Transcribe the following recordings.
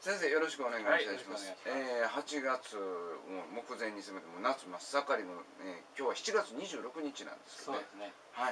先生よろしくお願いいたします。 はい、 8月も目前に迫っても夏真っ盛りの、今日は7月26日なんですけどね。 そうですね。 はい。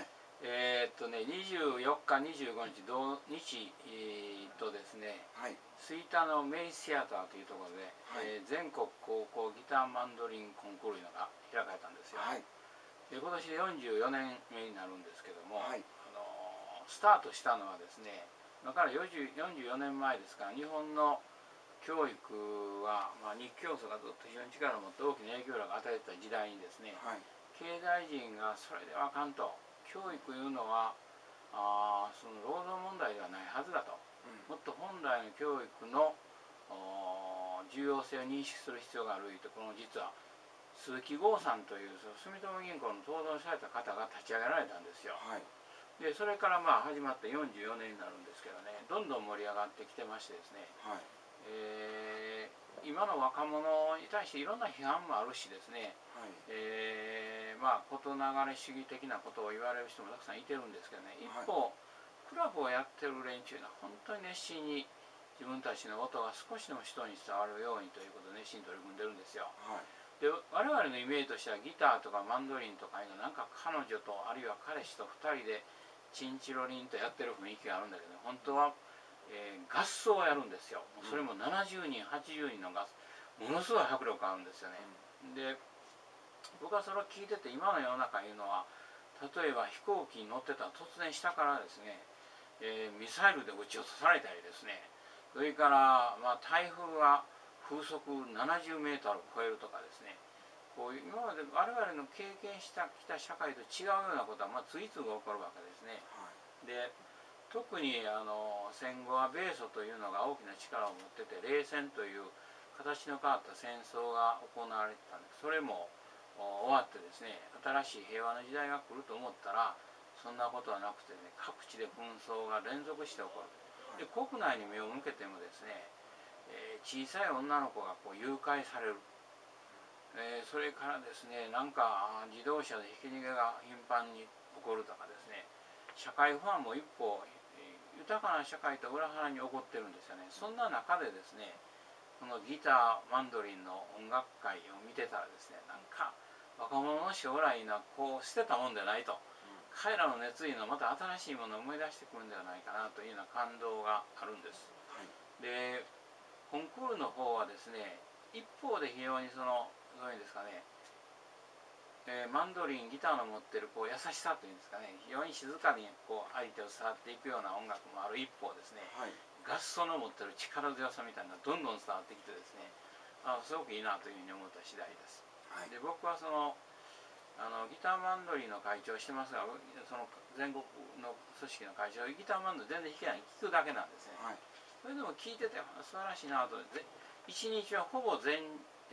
24日、25日、同日、とですね、 はい。 吹田のメイシアターというところで、 はい。 全国高校ギターマンドリンコンクールいうのが開かれたんですよ。 はい。 で今年で44年目になるんですけども、 はい。 スタートしたのはですね、今から44年前ですから、日本の教育は、日教祖がずっと非常に力を持って大きな影響力を与えてた時代にですね、 はい。 経済人がそれではあかんと、教育いうのはその労働問題ではないはずだと、もっと本来の教育の重要性を認識する必要があると、この実は鈴木剛さんという住友銀行の頭取された方が立ち上げられたんですよ。 はい。 でそれから始まって44年になるんですけどね、どんどん盛り上がってきてましてですね、 はい。 今の若者に対していろんな批判もあるしですね、 はい。 事流れ主義的なことを言われる人もたくさんいてるんですけどね、一はい。 方クラブをやってる連中は本当に熱心に自分たちの音が少しでも人に伝わるようにということで熱心に取り組んでるんですよ。 はい。 で我々のイメージとしてはギターとかマンドリンとかいうのなんか彼女とあるいは彼氏と2人でチンチロリンとやってる雰囲気があるんだけど、本当は、合奏をやるんですよ。それも70人80人の合奏、ものすごい迫力あるんですよね。で僕はそれを聞いてて、今の世の中いうのは例えば飛行機に乗ってたら突然下からですね、ミサイルで撃ち落とされたりですね、それから、台風が風速70メートルを超えるとかですね、こういう今まで我々の経験してきた社会と違うようなことは次々起こるわけですね。 はい。 で特に戦後は米ソというのが大きな力を持ってて、冷戦という形の変わった戦争が行われてたんです。それも終わってですね、新しい平和な時代が来ると思ったらそんなことはなくてね、各地で紛争が連続して起こる。で国内に目を向けてもですね、小さい女の子が誘拐される、それからですね、なんか自動車でひき逃げが頻繁に起こるとかですね、社会不安も一方、豊かな社会と裏腹に起こってるんですよね。そんな中でですね、このギターマンドリンの音楽会を見てたらですね、なんか若者の将来が捨てたもんでないと、彼らの熱意のまた新しいものを思い出してくるんではないかなというような感動があるんです。 はい。 でコンクールの方はですね、一方で非常にどういうんですかね、マンドリンギターの持ってる優しさというんですかね、非常に静かに相手を伝わっていくような音楽もある一方ですね、 はい。 合奏の持ってる力強さみたいなのがどんどん伝わってきてですね、すごくいいなというふうに思った次第です。 はい。 で僕はギターマンドリンの会長をしてますが、その全国の組織の会長、ギターマンドリン全然弾けない、聴くだけなんですね。 はい。 それでも聴いてて素晴らしいなと、一日はほぼ全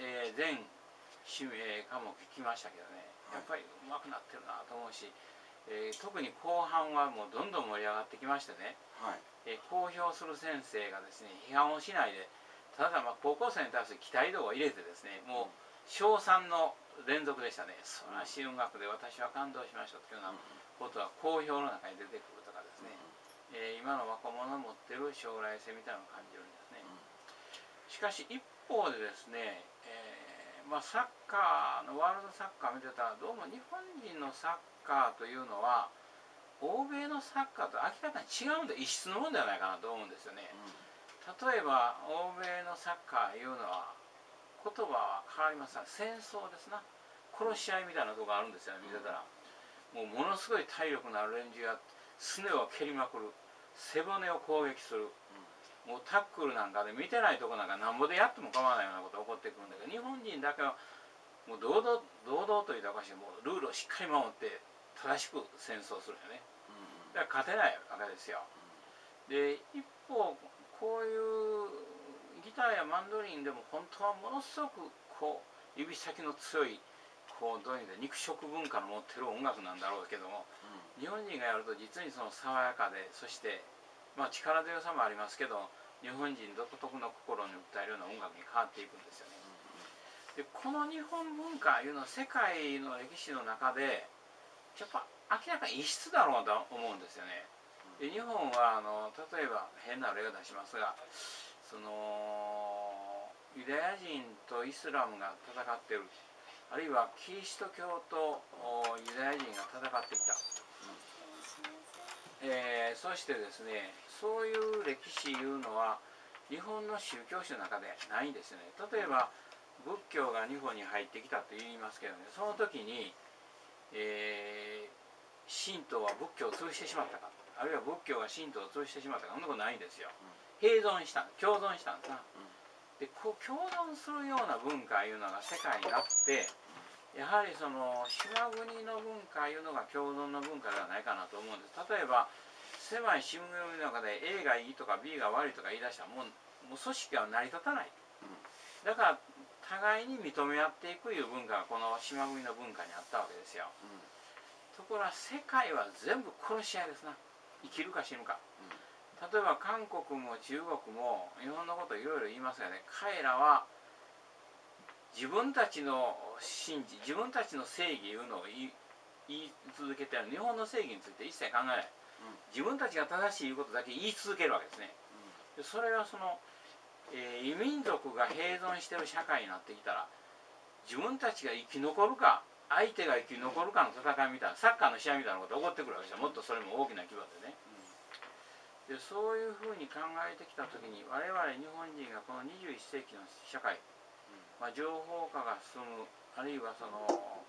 科目聴きましたけどね、やっぱり上手くなってるなと思うし、特に後半はもうどんどん盛り上がってきましてね、 はい。 公表する先生がですね、批判をしないで、ただ高校生に対する期待度を入れてですね、もう称賛の連続でしたね。素晴らしい音楽で私は感動しましたというようなことは公表の中に出てくるとかですね、今の若者の持ってる将来性みたいなのを感じるんですね。しかし一方でですね、サッカーのワールドサッカー見てたら、どうも日本人のサッカーというのは欧米のサッカーと明らかに違うんで、異質のものではないかなと思うんですよね。例えば欧米のサッカーいうのは言葉は変わりますが、戦争ですな、殺し合いみたいなとこがあるんですよね。見てたらものすごい体力のある連中がすねを蹴りまくる、背骨を攻撃する、もうタックルなんかで見てないとこなんかなんぼでやっても構わないようなことが起こってくるんだけど、日本人だけはもう堂々と言ったらおかしい、もうルールをしっかり守って正しく戦争するよね。だから勝てないわけですよ。で一方こういうギターやマンドリンでも本当はものすごく指先の強いどういう意味で肉食文化の持ってる音楽なんだろうけども、日本人がやると実に爽やかで、そして力強さもありますけど、日本人独特の心に訴えるような音楽に変わっていくんですよね。でこの日本文化いうのは世界の歴史の中でやっぱ明らかに異質だろうと思うんですよね。で日本は例えば変な例を出しますが、 そのユダヤ人とイスラムが戦っている、あるいはキリスト教とユダヤ人が戦ってきた、そしてですね、そういう歴史いうのは日本の宗教史の中でないんですよね。例えば仏教が日本に入ってきたと言いますけどね、その時に、神道は仏教を潰してしまったか、あるいは仏教が神道を潰してしまったか、そんなことないんですよ。併存した、共存したんですな。でこう共存するような文化いうのが世界にあって、やはりその島国の文化いうのが共存の文化ではないかなと思うんです。例えば狭い島国の中で A がいいとか B が悪いとか言い出したらもう組織は成り立たない。だから互いに認め合っていくいう文化がこの島国の文化にあったわけですよ。ところが世界は全部殺し合いですな。生きるか死ぬか。例えば韓国も中国も日本のこといろいろ言いますがね、彼らは自分たちの信じ、自分たちの正義いうのを言い続けてある。日本の正義について一切考えない。自分たちが正しいいうことだけ言い続けるわけですね。でそれはその、異民族が併存している社会になってきたら、自分たちが生き残るか相手が生き残るかの戦いみたいな、サッカーの試合みたいなことが起こってくるわけですよ。もっとそれも大きな規模でね。でそういうふうに考えてきた時に、我々日本人がこの21世紀の社会、情報化が進む、あるいはその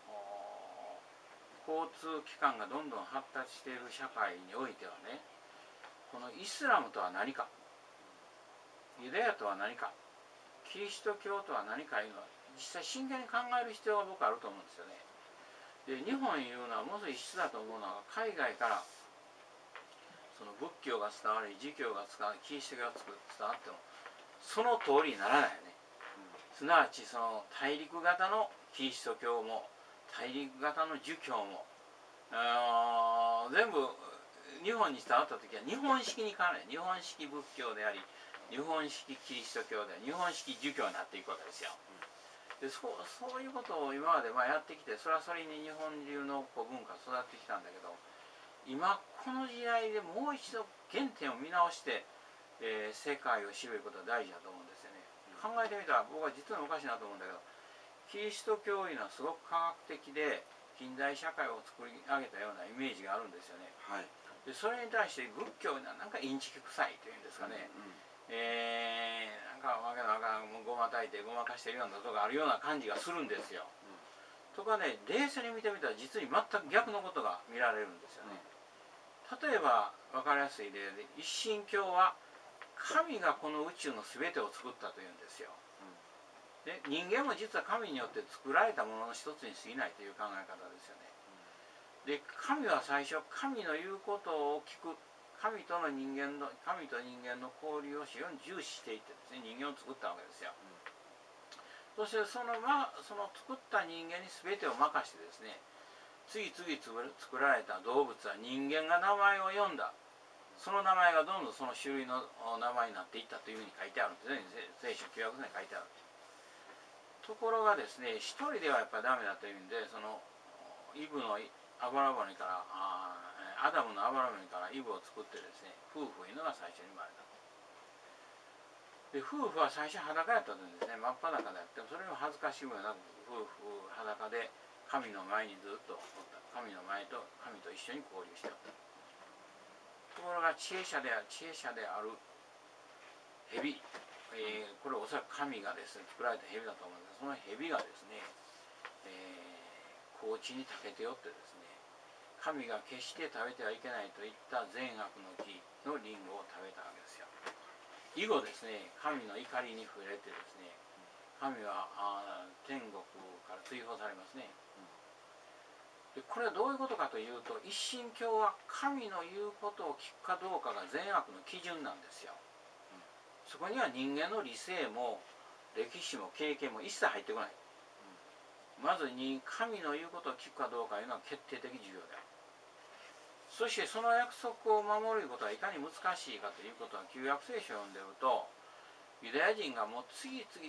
交通機関がどんどん発達している社会においてはね、このイスラムとは何か、ユダヤとは何か、キリスト教とは何かいうのは実際真剣に考える必要が僕はあると思うんですよね。で日本いうのはものすごい異質だと思うのは、海外からその仏教が伝わり、儒教が伝わり、キリスト教が伝わってもその通りにならないよね。すなわちその大陸型のキリスト教も大陸型の儒教も全部日本に伝わった時は日本式に変わらない。日本式仏教であり、日本式キリスト教であり、日本式儒教になっていくわけですよ。でそういうことを今までやってきて、それはそれに日本流の文化育ってきたんだけど、今この時代でもう一度原点を見直して、世界を知ることは大事だと思うんですよね。考えてみたら僕は実はおかしいなと思うんだけど、キリスト教いうのはすごく科学的で近代社会を作り上げたようなイメージがあるんですよね。でそれに対して仏教はなんかインチキ臭いというんですかね、なんかわけのわからんごま炊いてごまかしてるようなとこがあるような感じがするんですよ。とかね、冷静に見てみたら実に全く逆のことが見られるんですよね。例えば分かりやすい例で、一神教は神がこの宇宙の全てを作ったというんですよ。で人間も実は神によって作られたものの一つに過ぎないという考え方ですよね。で神は最初神の言うことを聞く、神と人間の交流を非常に重視していってですね、人間を作ったわけですよ。そしてその作った人間に全てを任してですね、次々作られた動物は人間が名前を呼んだ、その名前がどんどんその種類の名前になっていったというふうに書いてあるんですね。聖書旧約に書いてある。ところがですね、一人ではやっぱりダメだというんで、そのイブのアブラボニからアダムのアブラボニからイブを作ってですね、夫婦いうのが最初に生まれた。で夫婦は最初裸やったんですね。真っ裸であってもそれも恥ずかしいもなく夫婦裸で神の前にずっとおった。神の前と神と一緒に交流しておった。ところが知恵者である蛇、これおそらく神がですね作られた蛇だと思うんですが、その蛇がですね、高地に長けておってですね、神が決して食べてはいけないといった善悪の木のリンゴを食べたわけですよ。以後ですね、神の怒りに触れてですね、神は天国から追放されますね。でこれはどういうことかというと、一神教は神の言うことを聞くかどうかが善悪の基準なんですよ。そこには人間の理性も歴史も経験も一切入ってこない。まずに神の言うことを聞くかどうかいうのは決定的重要である。そしてその約束を守ることはいかに難しいかということは、旧約聖書を読んでいると、ユダヤ人がもう次々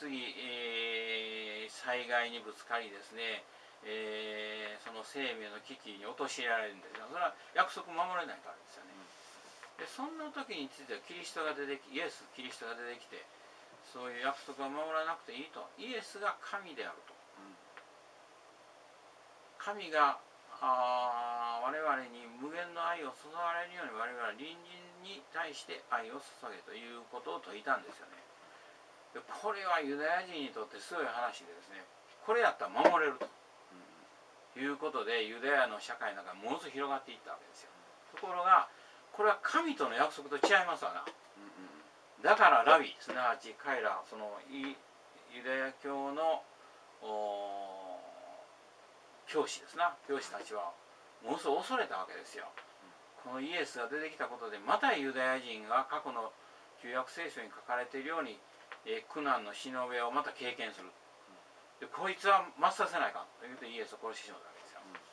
災害にぶつかりですね、その生命の危機に陥れられるんですが、それは約束守れないからですよね。でそんな時についてはキリストが出てきイエス・キリストが出てきて、そういう約束は守らなくていいと。イエスが神であると。神が我々に無限の愛を注がれるように、我々は隣人に対して愛を注げということを説いたんですよね。でこれはユダヤ人にとってすごい話でですね、これやったら守れるということで、ユダヤの社会の中にものすごく広がっていったわけですよ。ところがこれは神との約束と違いますわな。だからラビ、すなわち彼らそのユダヤ教の教師ですな、教師たちはものすごく恐れたわけですよ。このイエスが出てきたことで、またユダヤ人が過去の旧約聖書に書かれているように、苦難のしのべをまた経験する。でこいつは抹殺せないかと言うとイエスを殺してしまったわけ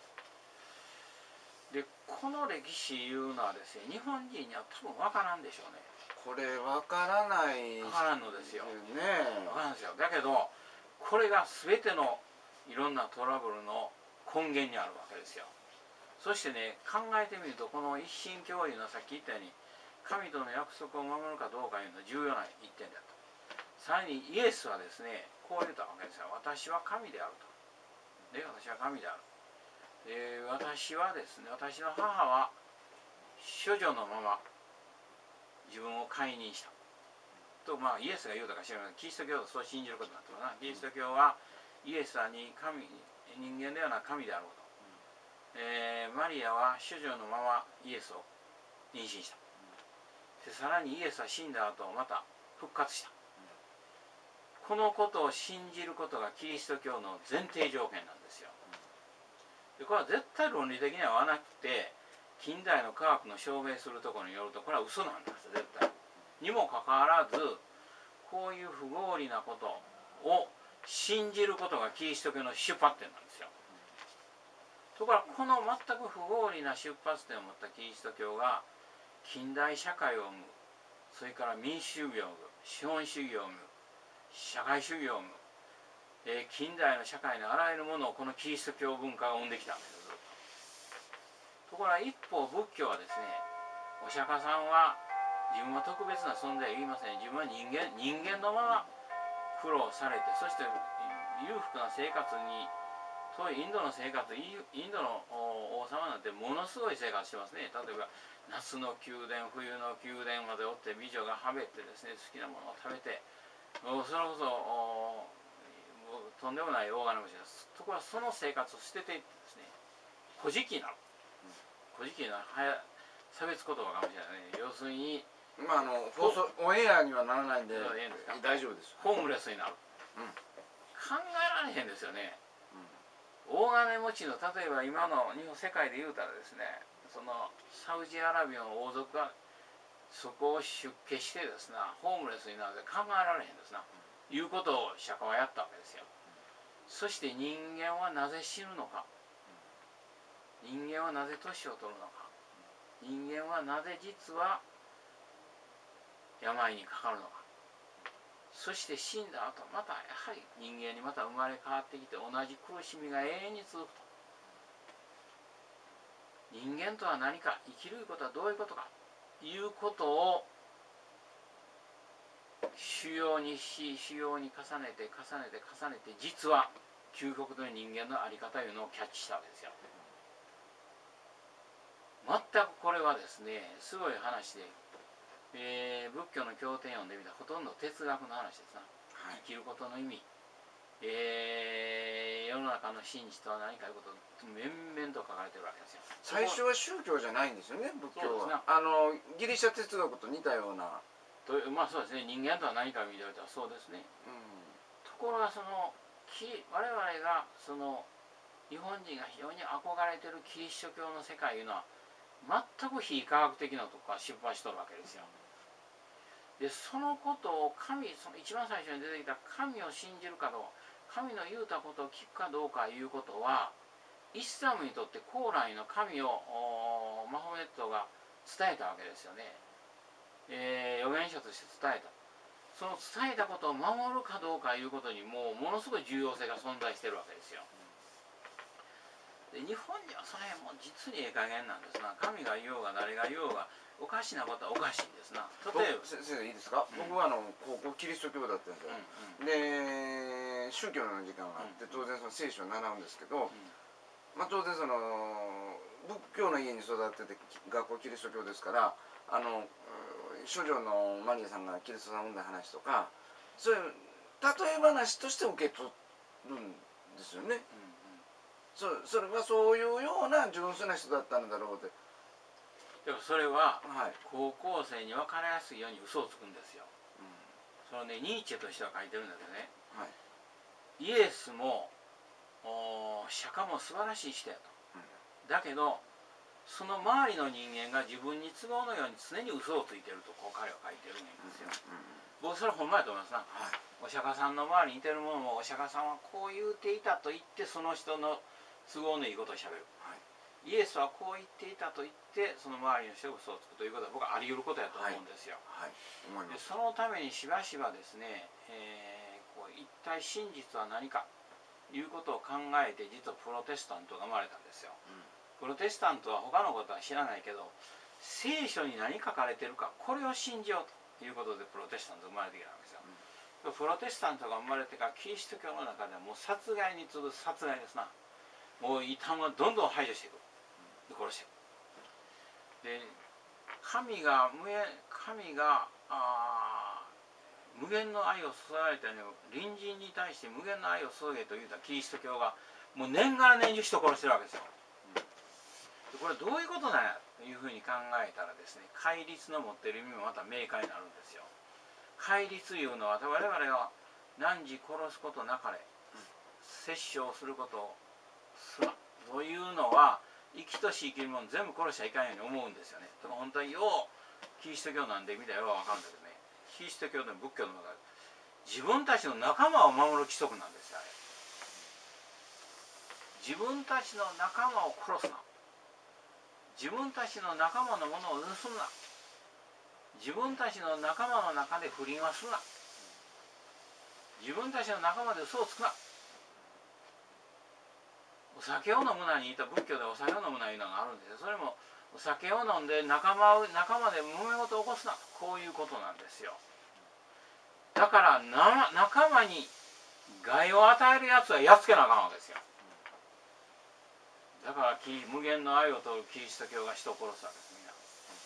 ですよ。でこの歴史いうのはですね、日本人には多分分からんでしょうね。 これ分からない分からんのですよね。 分からんですよ。だけどこれが全てのいろんなトラブルの根源にあるわけですよ。そしてね、考えてみると、この一神教いうのはさっき言ったように神との約束を守るかどうかいうのは重要な一点だと。さらにイエスはですね、こう言ったわけですよ。私は神であると。で、私は神である。私はですね、私の母は処女のまま自分を解任したと、イエスが言うたか知らないけど、キリスト教はそう信じることになってるな。キリスト教はイエスに人間のような神であること、マリアは処女のままイエスを妊娠した。でさらにイエスは死んだ後また復活した。このことを信じることがキリスト教の前提条件なんですよ。でこれは絶対論理的にはなくて、近代の科学の証明するところによるとこれは嘘なんです絶対にもかかわらず、こういう不合理なことを信じることがキリスト教の出発点なんですよ。ところがこの全く不合理な出発点を持ったキリスト教が近代社会を生む、それから民主主義を生む、資本主義を生む、社会主義を生む、近代の社会のあらゆるものをこのキリスト教文化が生んできたんです。ところが一方仏教はですね、お釈迦さんは自分は特別な存在は言いません。自分は人間のまま苦労されて、そして裕福な生活に、そういうインドの生活、インドの王様なんてものすごい生活してますね。例えば夏の宮殿、冬の宮殿までおって美女がはべってですね、好きなものを食べて、それこそとんでもない大金持ちです。ところがその生活を捨てていってですね、古事記になる。古事記の差別言葉かもしれないね。要するにオンエアにはならないんで大丈夫です。 ホームレスになる、考えられへんですよね。大金持ちの、例えば今の日本世界で言うたらですね、そのサウジアラビアの王族がそこを出家してですね、ホームレスになるって考えられへんですな、いうことを釈迦はやったわけですよ。そして人間はなぜ死ぬのか、人間はなぜ年を取るのか、人間はなぜ実は病にかかるのか、そして死んだ後またやはり人間にまた生まれ変わってきて同じ苦しみが永遠に続くと。人間とは何か、生きることはどういうことかいうことを修行に重ねて実は究極の人間の在り方いうのをキャッチしたわけですよ。全くこれはですね、すごい話で、仏教の経典読んでみたらほとんど哲学の話ですな、生きることの意味、世の中の真実とは何かいうことを面々と書かれてるわけですよ。 最初は宗教じゃないんですよね、仏教は。ギリシャ哲学と似たような。 そうですね、人間とは何かを見ておいてはそうですね。ところが我々が日本人が非常に憧れてるキリスト教の世界いうのは全く非科学的なとこから出発しとるわけですよ。でそのことを一番最初に出てきた神を信じるかどうか、神の言うたことを聞くかどうかいうことは、イスラムにとって古来の神をマホメットが伝えたわけですよね。預言者として伝えた。その伝えたことを守るかどうかいうことにものすごい重要性が存在しているわけですよ。 で日本にはそれも実にええ加減なんですな。神が言おうが誰が言おうがおかしなことはおかしいんですな。例えば先生いいですか、僕は高校キリスト教だったんですよ、で宗教の時間があって当然その聖書を習うんですけど、まあ、当然その仏教の家に育ってて学校キリスト教ですから処女のマリアさんがキリストさんを産んだ話とかそういう例え話として受け取るんですよね。それはそういうような純粋な人だったんだろうって。 でもそれははい、 高校生に分かりやすいように嘘をつくんですよ。そのねニーチェとしては書いてるんだけどね、 はい、 イエスも釈迦も素晴らしい人やと、だけどその周りの人間が自分に都合のように常に嘘をついてるとこう彼は書いてるんですよ。僕それほんまやと思いますな、はい、お釈迦さんの周りにいてるものもお釈迦さんはこう言うていたと言ってその人の都合のいいことをしゃべる、はい、イエスはこう言っていたと言ってその周りの人が嘘をつくということは僕はあり得ることやと思うんですよ。はいはい、でそのためにしばしばですね、こう一体真実は何かいうことを考えて実はプロテスタントが生まれたんですよ。プロテスタントは他のことは知らないけど聖書に何書かれてるかこれを信じようということでプロテスタントが生まれてきたんですよ。プロテスタントが生まれてからキリスト教の中ではもう殺害に次ぐ殺害ですな。もう異端はどんどん排除していく、殺していく。で神が無限の愛を注がれたように隣人に対して無限の愛を注げと言うたキリスト教がもう年がら年中人を殺してるわけですよ。これどういうことなんやというふうに考えたらですね、戒律の持っている意味もまた明快になるんですよ。戒律いうのは我々が汝殺すことなかれ、殺生することをすまというのは生きとし生きるもの全部殺しちゃいかんように思うんですよね。でも本当にようキリスト教なんでみたいなのは分かるんだけどね、キリスト教でも仏教でも自分たちの仲間を守る規則なんですよ。自分たちの仲間を殺すな、自分たちの仲間のものを盗むな、自分たちの仲間の中で不倫はするな、自分たちの仲間で嘘をつくな、お酒を飲むなに言った仏教でお酒を飲むないうのがあるんですよ。それもお酒を飲んで仲間で揉め事を起こすな、こういうことなんですよ。だから仲間に害を与えるやつはやっつけなあかんわけですよ。だから無限の愛を問うキリスト教が人を殺すわけです。みんな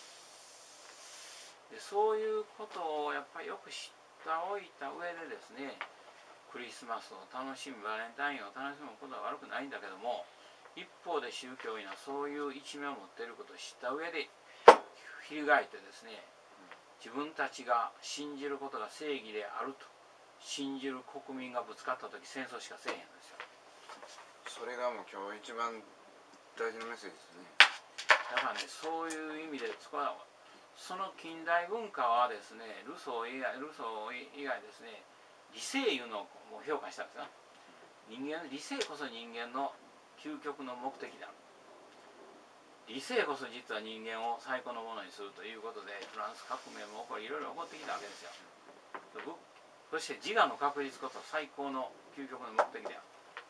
でそういうことをやっぱりよく知っておいた上でですね、クリスマスを楽しむ、バレンタインを楽しむことは悪くないんだけども、一方で宗教員はそういう一面を持っていることを知った上で翻ってですね、自分たちが信じることが正義であると信じる国民がぶつかった時戦争しかせえへんんですよ。 それがもう今日一番大事なメッセージですね。 だからね、そういう意味でその近代文化はですね、ルソー以外ですね、理性いうのを評価したんですよ。理性こそ人間の究極の目的である。理性こそ実は人間を最高のものにするということでフランス革命も起こりいろいろ起こってきたわけですよ。そして自我の確立こそ最高の究極の目的である。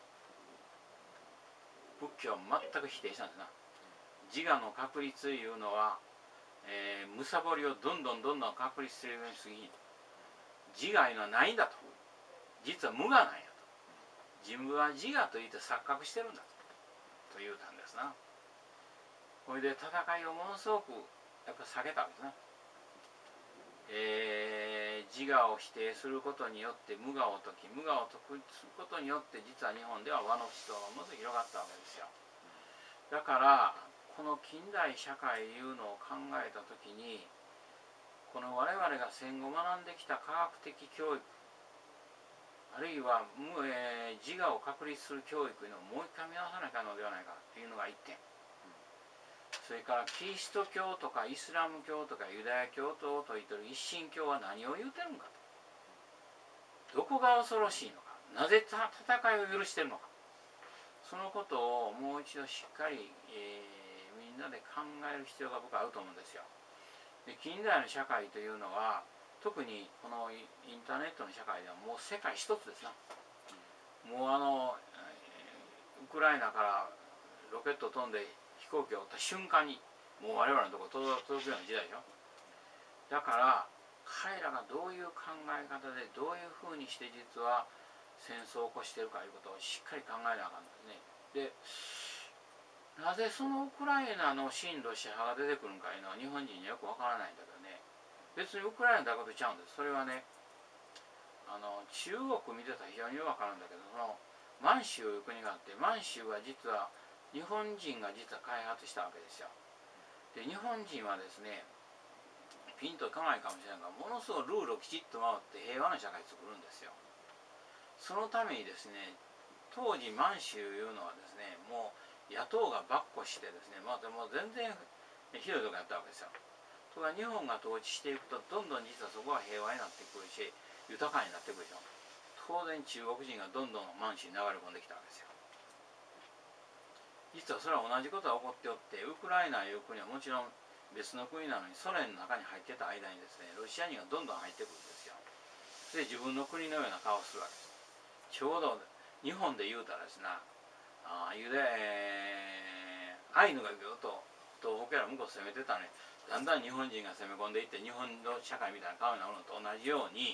仏教は全く否定したんですな。自我の確立いうのは、むさぼりをどんどん確立するように過ぎ、自我いうのはないんだと、実は無我なんやと、自分は自我といって錯覚してるんだと言うたんですな。これで戦いをものすごくやっぱ避けたわけですね。自我を否定することによって無我を解き、無我を解くことによって実は日本では和の思想がものすごく広がったわけですよ。だからこの近代社会いうのを考えた時に、この我々が戦後学んできた科学的教育、あるいは自我を確立する教育いうのをもう一回見直さなきゃのではないかというのが一点。それからキリスト教とかイスラム教とかユダヤ教と説いている一神教は何を言うてるのかと、どこが恐ろしいのか、なぜ戦いを許しているのか、そのことをもう一度しっかり、みんなで考える必要が僕はあると思うんですよ。で近代の社会というのは特にこのインターネットの社会ではもう世界一つですな。もうウクライナからロケット飛んで飛行機を追った瞬間にもう我々のところ届くような時代でしょ。だから彼らがどういう考え方でどういうふうにして実は戦争を起こしているかいうことをしっかり考えなあかんですね。でなぜそのウクライナの親ロシア派が出てくるのかいうのは日本人によくわからないんだけどね、別にウクライナだけとちゃうんです。それはね、中国見てたら非常によくわかるんだけど、その満州いう国があって、満州は実は日本人が実は開発したわけですよ。で日本人はですね、ピンといかないかもしれないが、ものすごいルールをきちっと守って平和な社会を作るんですよ。そのためにですね、当時満州いうのはですね、もう野党がばっこしてですね、もう全然ひどいとこやったわけですよ。とか日本が統治していくと、どんどん実はそこは平和になってくるし、豊かになってくるでしょ。当然中国人がどんどん満州に流れ込んできたわけですよ。実はそれは同じことが起こっておって、ウクライナいう国はもちろん別の国なのに、ソ連の中に入ってた間にですね、ロシア人がどんどん入ってくるんですよ。で自分の国のような顔をするわけです。ちょうど日本で言うたらですね、アイヌがずっと東北やら向こう攻めてたのに、だんだん日本人が攻め込んでいって日本の社会みたいな顔になるのと同じように、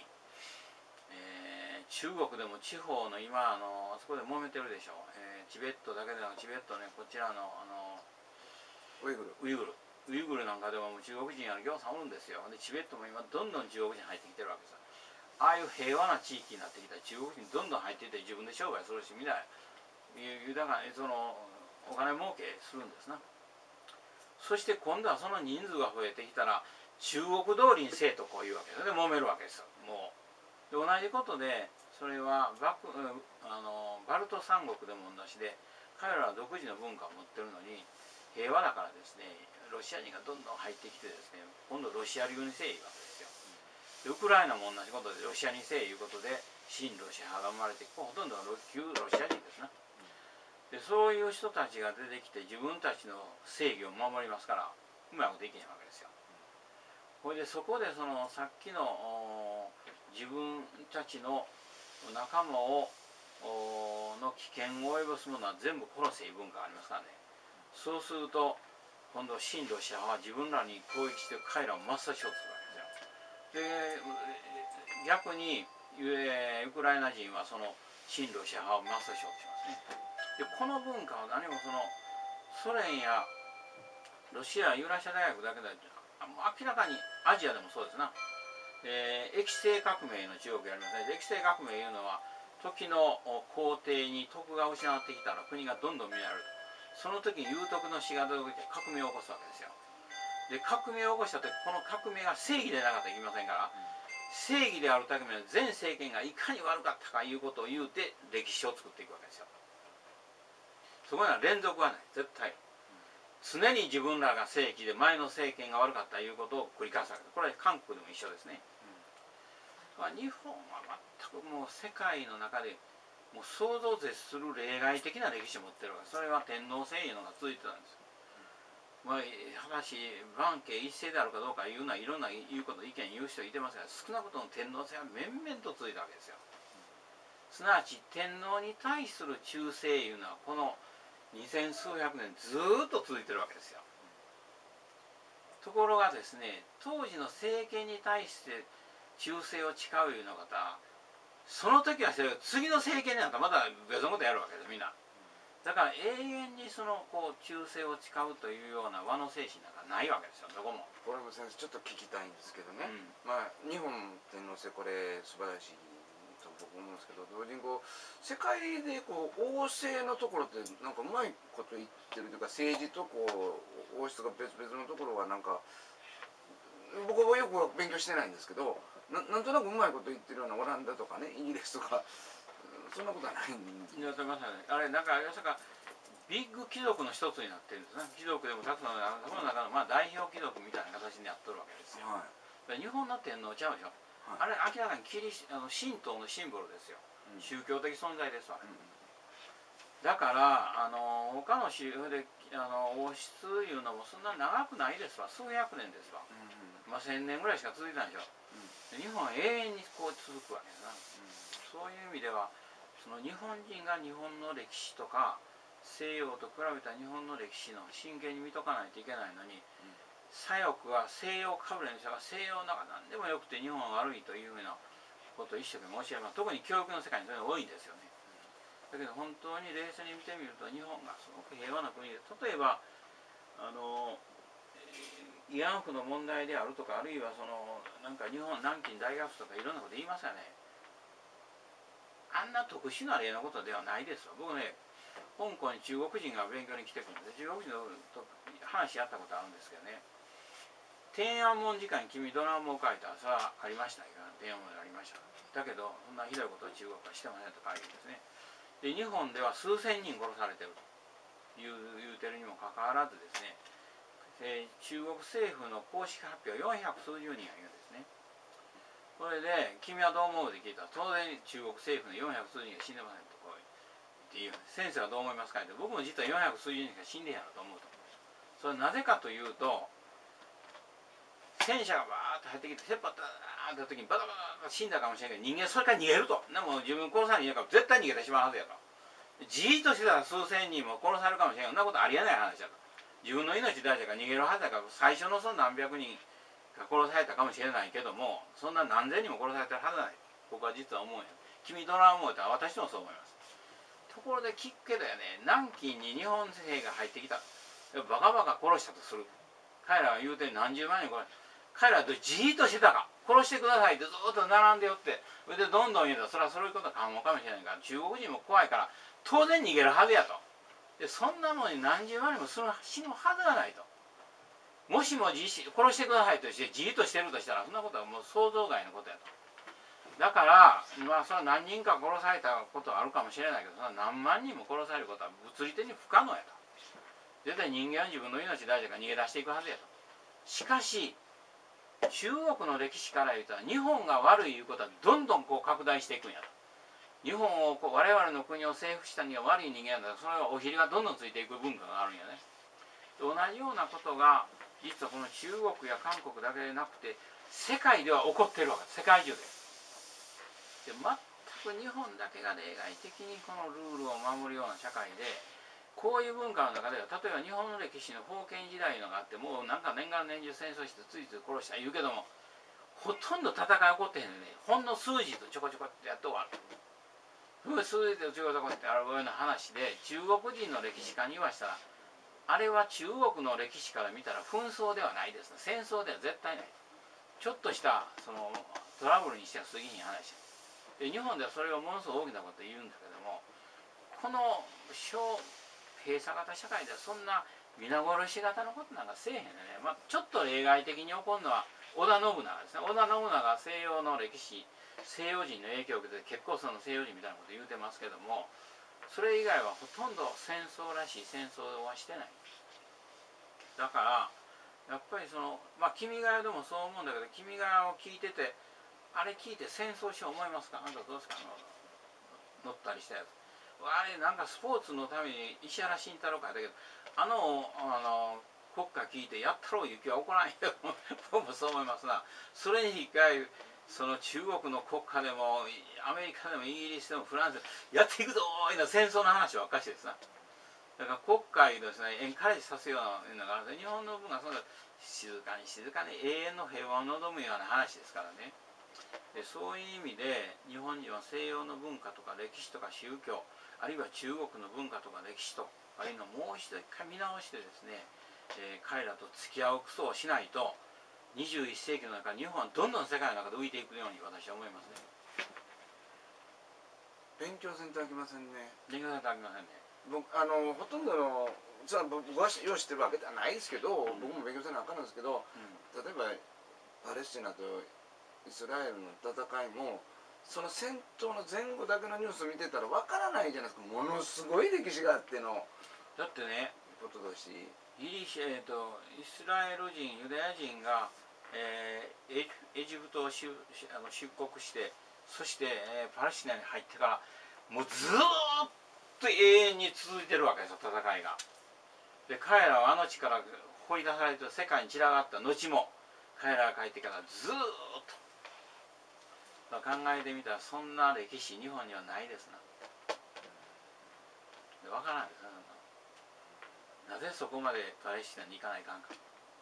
中国でも地方の今あそこで揉めてるでしょ、チベットだけでなくチベットね、こちらのウイグルなんかでも中国人が行さんおるんですよ。でチベットも今どんどん中国人入ってきてるわけです。ああいう平和な地域になってきたら中国人どんどん入っていって自分で商売するし、みんな豊かにそのお金儲けするんですな。そして今度はその人数が増えてきたら中国通りにせえとこういうわけですね。揉めるわけですよ。もうで同じことで、それはバルト三国でも同じで、彼らは独自の文化を持ってるのに平和だからですね、ロシア人がどんどん入ってきてですね、今度ロシア流にせえいうわけですよ。ウクライナも同じことでロシアにせえいうことで親ロシア派が生まれて、ほとんどは旧ロシア人ですね。でそういう人たちが出てきて自分たちの正義を守りますから、うまくできないわけですよ。これでそこでそのさっきの自分たちの仲間の危険を及ぼすものは全部殺せいう文化がありますからね。そうすると今度親ロシア派は自分らに攻撃して彼らを抹殺しようとするわけですよ。で逆にウクライナ人はその親ロシア派を抹殺しようとしますね。でこの文化は何もそのソ連やロシアユーラシア大学だけで明らかにアジアでもそうですな。液政革命の中国やりますね。液政革命いうのは時の皇帝に徳が失ってきたら国がどんどん乱れる。その時に有徳の死が出て革命を起こすわけですよ。で革命を起こした時、この革命が正義でなかったらいけませんから、正義であるためには前政権がいかに悪かったかいうことを言うて歴史を作っていくわけですよ。そこには連続はない、絶対。常に自分らが正義で前の政権が悪かったいうことを繰り返すわけです。これは韓国でも一緒ですね。日本は全くもう世界の中でもう想像を絶する例外的な歴史を持ってるわけです。それは天皇制いうのが続いてたんです。果たし万慶一世であるかどうかいうのはいろんな言うこと意見言う人いてますが、少なくとも天皇制は面々と続いたわけですよ。すなわち天皇に対する忠誠いうのはこの2000数百年ずっと続いてるわけですよ。ところがですね、当時の政権に対して忠誠を誓うような方、その時はしてるけど次の政権になんかまた別のことやるわけですみんな。だから永遠にその忠誠を誓うというような和の精神なんかないわけですよ、どこも。 これも先生ちょっと聞きたいんですけどね、日本天皇制これ素晴らしいと僕思うんですけど、同時に世界で王政のところってなんかうまいこと言ってるというか、政治と王室が別々のところはなんか僕はよく勉強してないんですけど、なんとなくうまいこと言ってるようなオランダとかね、イギリスとかそんなことはないんですよ。 あれなんかビッグ貴族の一つになってるんですね。貴族でもたくさんその中の代表貴族みたいな形になっとるわけですよ。日本の天皇ちゃうでしょ。あれ明らかに神道のシンボルですよ。宗教的存在ですわ。だから他の州で王室いうのもそんな長くないですわ。数百年ですわ。1000年ぐらいしか続いてないでしょ。日本は永遠に続くわけですな。そういう意味ではその日本人が日本の歴史とか西洋と比べた日本の歴史の真剣に見とかないといけないのに、左翼は西洋かぶれの人が西洋なんか何でもよくて日本は悪いというふうなことを一生懸命教えます。特に教育の世界にそれが多いんですよね。だけど本当に冷静に見てみると日本がすごく平和な国で、例えば慰安婦の問題であるとか、あるいはなんか日本南京大学とかいろんなこと言いますよね。あんな特殊な例のことではないですよ。僕ね、香港に中国人が勉強に来てくるんで、中国人と話し合ったことあるんですけどね、天安門時間に君ドラムを書いたらそれはありましたよ。天安門でありました。だけどそんなひどいことを中国はしてませんと書いてですね。で日本では数千人殺されてると言うてるにもかかわらずですね、中国政府の公式発表400数十人がいるんですね。それで君はどう思うって聞いたら、当然中国政府の400数十人が死んでませんとこうっていう、先生はどう思いますかって、僕も実は400数十人が死んでやると思うと。それはなぜかというと、戦車がバーッと入ってきて切羽ダーッと時にバタバタと死んだかもしれないけど、人間それから逃げると。でも自分殺されないから絶対逃げてしまうはずやと。じーっとしてたら数千人も殺されるかもしれない。そんなことありえない話だと。自分の命大事だから逃げるはずだから、最初のその何百人が殺されたかもしれないけども、そんな何千人も殺されてるはずない。僕は実は思うんや。君ドラムを思うたら私もそう思います。ところで聞くけどやね、南京に日本兵が入ってきた。バカバカ殺したとする。彼らは言うて何十万人殺した。彼らはじーっとしてたか、殺してくださいってずっと並んでよって、それでどんどん言うと、それはそういうことかもかもしれないから、中国人も怖いから当然逃げるはずやと。でそんなのに何十万人も死ぬはずがないと。もしも殺してくださいとしてじーっとしてるとしたら、そんなことはもう想像外のことやと。だからまあそれは何人か殺されたことはあるかもしれないけど、そんな何万人も殺されることは物理的に不可能やと。絶対人間は自分の命大事だから逃げ出していくはずやと。しかし中国の歴史から言うと、日本が悪いいうことはどんどんこう拡大していくんやと。日本を我々の国を征服したには悪い人間だから、それはおひれがどんどんついていく文化があるんやね。同じようなことが実はこの中国や韓国だけでなくて世界では起こってるわけです。世界中で。全く日本だけが例外的にこのルールを守るような社会で、こういう文化の中では、例えば日本の歴史の封建時代のがあって、もうなんか年がら年中戦争してついつい殺した言うけども、ほとんど戦い起こってへんねんね。ほんの数字とちょこちょこってやって終わる。数字とちょこちょこってあるような話で、中国人の歴史家に言わしたら、あれは中国の歴史から見たら紛争ではないですね。戦争では絶対ない。ちょっとしたそのトラブルにしては過ぎひん話で、日本ではそれをものすごく大きなこと言うんだけども、この閉鎖型社会ではそんな皆殺し型のことなんかせえへんね。ちょっと例外的に起こるのは織田信長ですね。織田信長は西洋の歴史、西洋人の影響を受けて結構その西洋人みたいなこと言うてますけども、それ以外はほとんど戦争らしい戦争はしてない。だからやっぱり君が代でもそう思うんだけど、君が代を聞いてて、あれ聞いて戦争しよう思いますか？あなたどうですか？乗ったりしたやつ。あれなんかスポーツのために石原慎太郎書いたけど、国歌聞いてやったろう雪は起こらんよ。僕もそう思いますな。それに一回その中国の国歌でもアメリカでもイギリスでもフランスでもやっていくぞーいうの戦争の話はおかしいですな。だから国会ですね、エンカレッジさせようなのがあるんで、日本の文化はそんな静かに静かに永遠の平和を望むような話ですからね。でそういう意味で日本人は西洋の文化とか歴史とか宗教、あるいは中国の文化とか歴史とあるいはもう一度一回見直してですね、彼らと付き合うクソをしないと21世紀の中、日本はどんどん世界の中で浮いていくように私は思いますね。 勉強せんとあきませんね。 勉強せんとあきませんね。 ほとんどの僕はよう知ってるわけではないですけど、僕も勉強せなあかんんですけど、例えばパレスチナとイスラエルの戦いもその戦闘の前後だけのニュースを見てたらわからないじゃないですか。ものすごい歴史があってのだってね、 ことだし、 イスラエル人ユダヤ人が、エジプトを出国して、そして、パレスチナに入ってからもうずーっと永遠に続いてるわけですよ、戦いが。で彼らはあの地から掘り出されて世界に散らがった後も、彼らが帰ってからずーっと、考えてみたらそんな歴史日本にはないですな。で分からないですね。 なぜそこまでパレスチナに行かないかんか。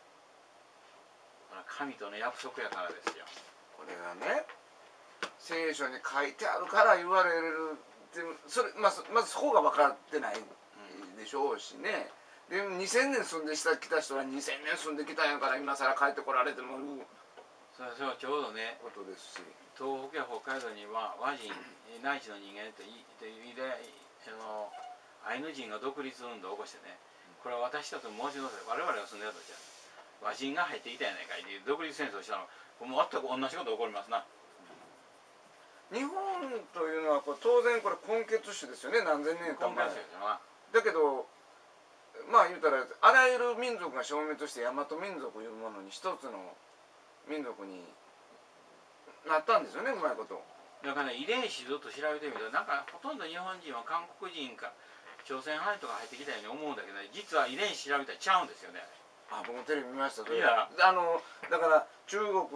神との約束やからですよ。 これがね聖書に書いてあるから言われるってそれ、まずそこが分かってないでしょうしね。で2000年住んできた人は2000年住んできたんやから今更帰ってこられてもそれはちょうどねことですし、 東北や北海道には和人内地の人間というアイヌ人が独立運動を起こしてね、これは私たちも申し載せ我々が住んでたとじゃ和人が入ってきたやないかいで独立戦争したのもう全く同じこと起こりますな。 日本というのは当然これ根血種ですよね、何千年間前。だけどまあ言うたらあらゆる民族が消滅して大和民族いうものに一つの民族になったんですよね、うまいこと。 だからね遺伝子ずっと調べてみるとなんかほとんど日本人は韓国人か朝鮮半島が入ってきたように思うんだけど、ね、実は遺伝子調べたらちゃうんですよね。 あ、僕もテレビ見ました。それいやだから中国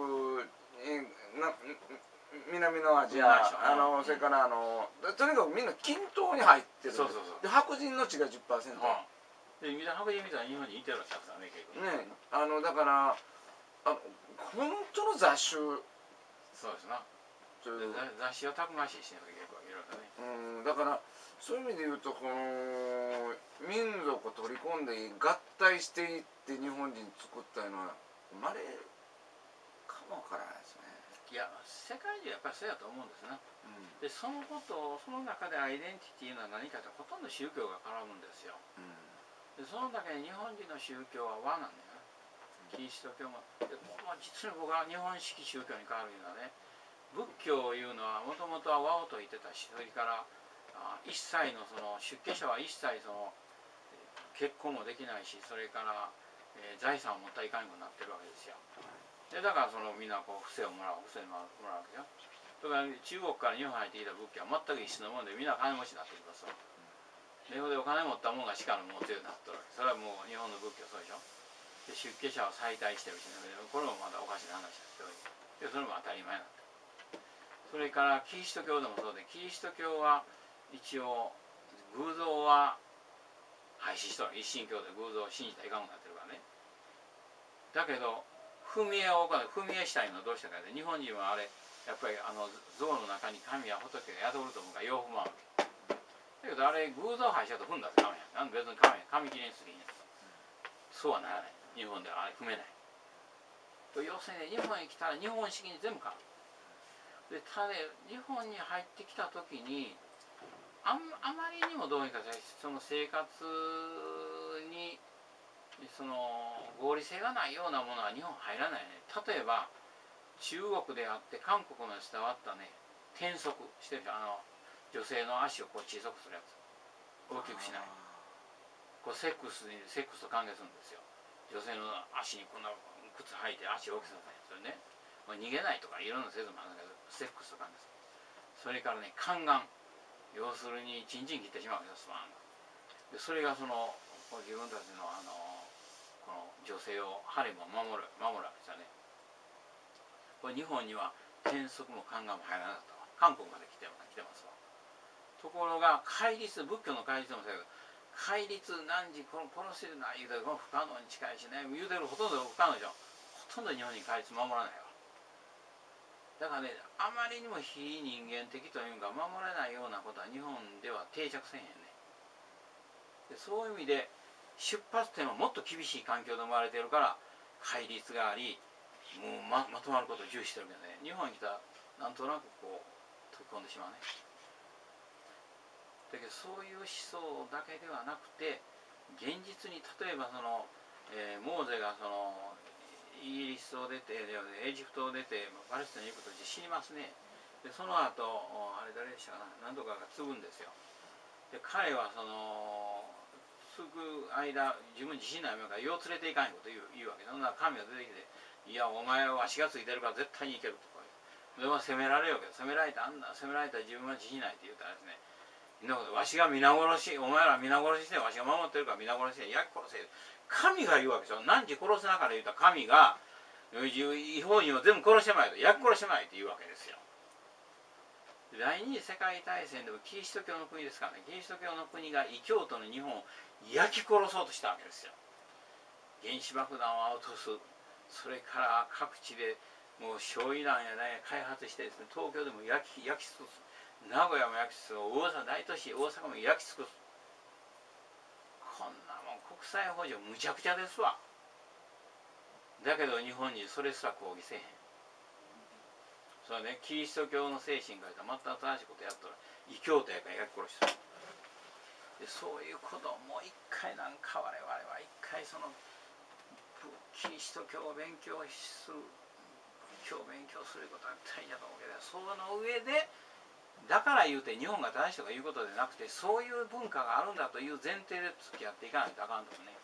南のアジアそれからとにかくみんな均等に入ってる。 そうそうそう。 で白人の血が 10%、 で白人みたいに日本にいてるわけだね結構ね。だから本当の雑種。 そうですな。雑誌はたくましいしね結構いろいろね。 だからそういう意味で言うとこの民族を取り込んで合体していって日本人作ったのは生まれかもわからないですね。 いや世界中やっぱりそうやと思うんですな。でそのことをその中でアイデンティティは何かとほとんど宗教が絡むんですよ。でその中で日本人の宗教は和なんだよな。キリスト教も実に僕は日本式宗教に変わるようなね、仏教いうのはもともとは和を説いてたし、それから一切の出家者は一切結婚もできないし、それから、財産を持ったらいかんようになってるわけですよ。でだからみんな布施をもらうわけですよ。だから中国から日本に入ってきた仏教は全く一緒のもんでみんな金持ちになってきますわ。でお金持ったもんが力の持つようになってるわけ。それはもう日本の仏教そうでしょ。で出家者は再退してるし、ね、これもまだおかしな話ですけど、でそれも当たり前なんだ。それからキリスト教でもそうで、キリスト教は一応偶像は廃止しとる。一神教で偶像を信じたらいかんくなってるからね。だけど踏み絵したいのはどうしたかで、日本人はあれやっぱり像の中に神や仏が宿ると思うからよう踏まんわけだけど、あれ偶像廃止だと踏んだってダメやん。別に神きれいにするんやと。そうはならない。日本ではあれ踏めない。要するに日本に来たら日本式に全部変わる。でただ日本に入ってきた時にあまりにもどうにかその生活に合理性がないようなものは日本入らないね。例えば中国であって韓国まで伝わったね、転足してる女性の足を小さくするやつ、大きくしない。セックスと関係するんですよ。女性の足にこんな靴履いて足を大きくさせない。それね、逃げないとかいろんな説もあるんだけど、セックスと関係する。それからね、宦官、要するにチンチン切ってしまうわけです。でそれが自分たちのこの女性をハレムを守るわけですよね。これ日本には転足も宦官も入らなかったわ。韓国まで来てますわ。ところが戒律、仏教の戒律もそうだけど、戒律何時殺せるな言うて不可能に近いしね、言うてるほとんど不可能でしょ。ほとんど日本に戒律守らないわ。だからね、あまりにも非人間的というか守れないようなことは日本では定着せんへんね。でそういう意味で出発点はもっと厳しい環境で生まれているから戒律があり、もう まとまることを重視してるけどね、日本に来たらなんとなく飛び込んでしまうね。だけどそういう思想だけではなくて、現実に例えばモーゼがイギリスを出てエジプトを出てパレスチナに行くと死にますね。でその後あれ誰でしたかな、何とかが継ぐんですよ。で彼は継ぐ間自分自身の夢からよう連れていかんこと言うわけで、そんな神が出てきて「いやお前は足がついてるから絶対に行ける」とか言う。で責められるわけで、責められた自分は自信ないって言ったらですね、わしが皆殺し、お前ら皆殺ししてわしが守ってるから皆殺しで焼き殺せ。神が言うわけですよ。何時殺せながら言うた神が違法人を全部殺してまいと、焼き殺してまいって言うわけですよ。で第二次世界大戦でもキリスト教の国ですからね、キリスト教の国が異教徒の日本を焼き殺そうとしたわけですよ。原子爆弾を落とす、それから各地でもう焼夷弾や何や開発してですね、東京でも焼き尽くす、名古屋も焼き尽くす、大都市大阪も焼き尽くす。こんなもん国際法上むちゃくちゃですわ。だけど日本人それすら抗議せえへん。それはね、キリスト教の精神から言ったら全く正しいことやったら異教徒やから焼き殺しする。でそういうことをもう一回なんか我々は一回そのキリスト教を勉強する、仏教を勉強することは大事だと思うけど、その上でだから言うて日本が正しいとかいうことでなくて、そういう文化があるんだという前提で付き合っていかないとあかんとかね。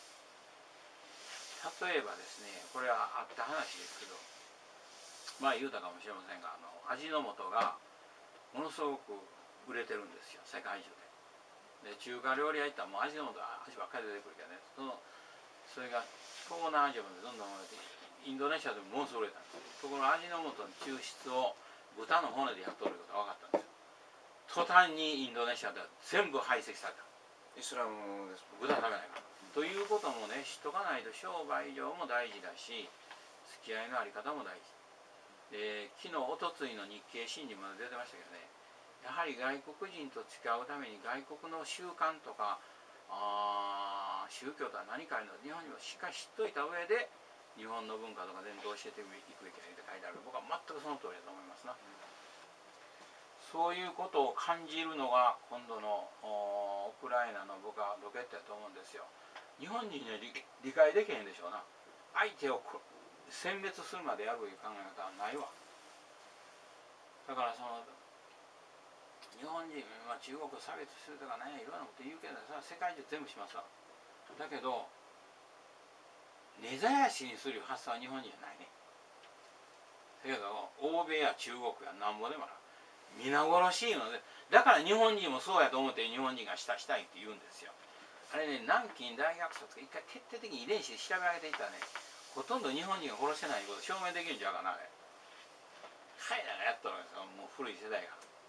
例えばですね、これはあった話ですけど、前言うたかもしれませんが、味の素がものすごく売れてるんですよ、世界中で。で中華料理屋行ったらもう味の素は味ばっかり出てくるけどね、それが東南アジアまでどんどん売れて、インドネシアでもものすごく売れたんです。ところが味の素の抽出を豚の骨でやっとることが分かったんですよ。途端にインドネシアでは全部排斥された。 イスラムです。 豚食べないから。ということもね、知っとかないと商売上も大事だし、付き合いのあり方も大事。で昨日おとついの日経新聞まで出てましたけどね、やはり外国人と付き合うために外国の習慣とか宗教とは何かいうのを日本にもしっかり知っといた上で日本の文化とか伝統を教えていくべきだって書いてある。僕は全くその通りだと思いますな。そういうことを感じるのが今度のウクライナの僕はロケットだと思うんですよ。日本人には理解できへんでしょうな。相手を殲滅するまでやるという考え方はないわ。だからその日本人、中国を差別するとかね、いろんなこと言うけど、それは世界中全部しますわ。だけど根絶やしにする発想は日本人じゃないね。だけど欧米や中国やなんぼでもある。皆殺しいうので、だから日本人もそうやと思って日本人がしたいって言うんですよ。あれね、南京大虐殺が一回徹底的に遺伝子で調べ上げていったらね、ほとんど日本人が殺してないこと証明できるんちゃうかな。あれ彼らがやったわけですよ、もう古い世代が。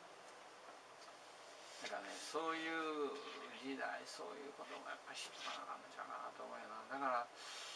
だからね、そういう時代、そういうこともやっぱり知っとかなあかんのちゃうかなと思うよな。だから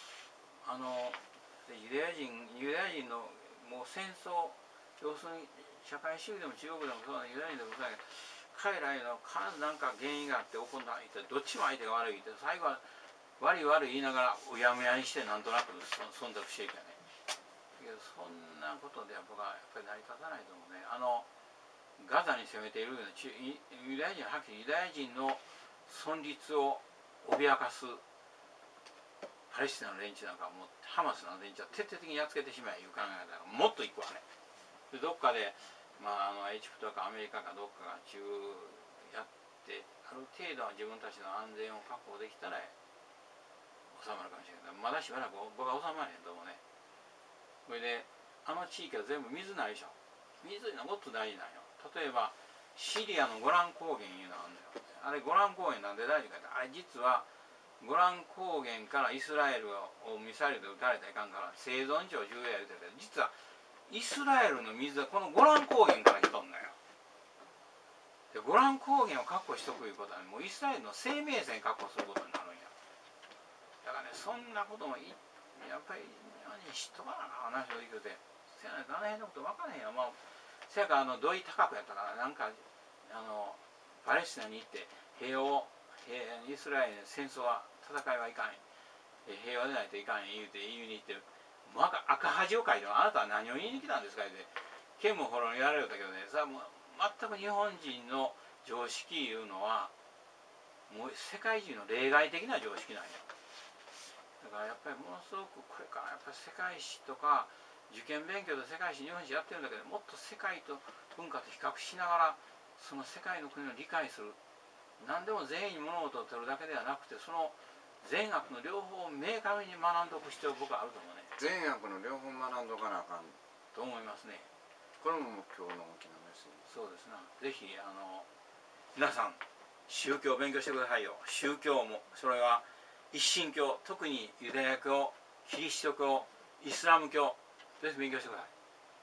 ユダヤ人のもう戦争、要するに社会主義でも中国でもそうだ、ユダヤ人でもそうだけど、彼らへの必ず何か原因があって起こったってどっちも相手が悪いって最後は悪い言いながらうやむやにしてなんとなく忖度していくよね。だけどそんなことでは僕はやっぱり成り立たないと思うね。ガザに攻めているようなユダヤ人はっきりユダヤ人の存立を脅かすパレスチナの連中なんかもハマスの連中は徹底的にやっつけてしまえいう考え方がもっといくわね。でどっかでエジプトかアメリカかどっかがやってある程度は自分たちの安全を確保できたら収まるかもしれない。まだしばらく僕は収まれへんと思うね。それで地域は全部水ないでしょ。水がもっと大事なんよ。例えばシリアのゴラン高原いうのがあるんだよ。あれゴラン高原なんで大事かって、あれ実はゴラン高原からイスラエルをミサイルで撃たれたらいかんから生存上重要や言うてるけど、実はイスラエルの水はこのゴラン高原から来とんのよ。でゴラン高原を確保しとくいうことは、もうイスラエルの生命線確保することになるんや。だからね、そんなこともやっぱり知っとかなあかん話を言うて、せやないとあの辺のこと分からへんよ。せやから土井高子やったからなんかパレスチナに行ってイスラエルの戦争は戦いはいかん、平和でないといかん言うて言いに行ってる。赤恥をかいてもあなたは何を言いに来たんですかって剣もほろにやられたけどね、さもう全く日本人の常識いうのはもう世界中の例外的な常識なんや。だからやっぱりものすごくこれからやっぱり世界史とか受験勉強で世界史日本史やってるんだけど、もっと世界と文化と比較しながらその世界の国を理解する。何でも善意に物事を取るだけではなくて、その善悪の両方を明確に学んでおく必要が僕はあると思うね。 善悪の両方学んどかなあかんと思いますね。 これも今日の大きなメッセージ。 そうですな。ぜひ皆さん宗教を勉強してくださいよ。宗教もそれは一神教、特にユダヤ教、キリスト教、イスラム教、ぜひ勉強してください。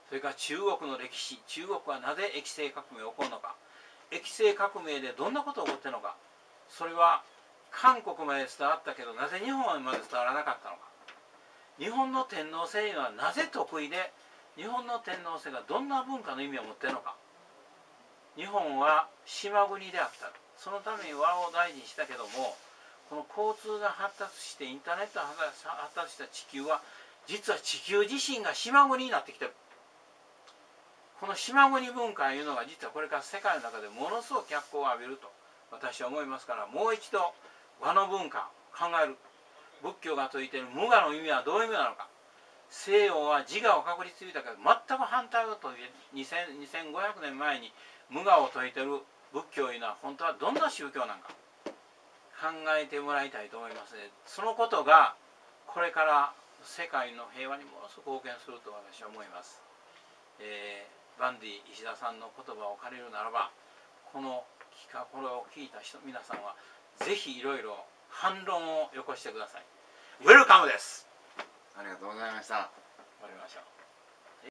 それから中国の歴史、中国はなぜ液政革命が起こるのか、液政革命でどんなことが起こっているのか、それは韓国まで伝わったけどなぜ日本まで伝わらなかったのか、日本の天皇制はなぜ得意で、日本の天皇制がどんな文化の意味を持っているのか、日本は島国であった、そのために和を大事にしたけども、この交通が発達してインターネットが発達した地球は、実は地球自身が島国になってきてる。この島国文化というのが実はこれから世界の中でものすごく脚光を浴びると私は思いますから、もう一度和の文化を考える。仏教が説いている無我の意味はどういう意味なのか。西洋は自我を確立したけど全く反対を説いて2500年前に無我を説いている仏教というのは本当はどんな宗教なんか考えてもらいたいと思いますね。そのことがこれから世界の平和にものすごく貢献すると私は思います。バンディ石田さんの言葉を借りるならば、これを聞いた皆さんはぜひいろいろ反論をよこしてください。ウェルカムです。 ありがとうございました。 終わりましょう。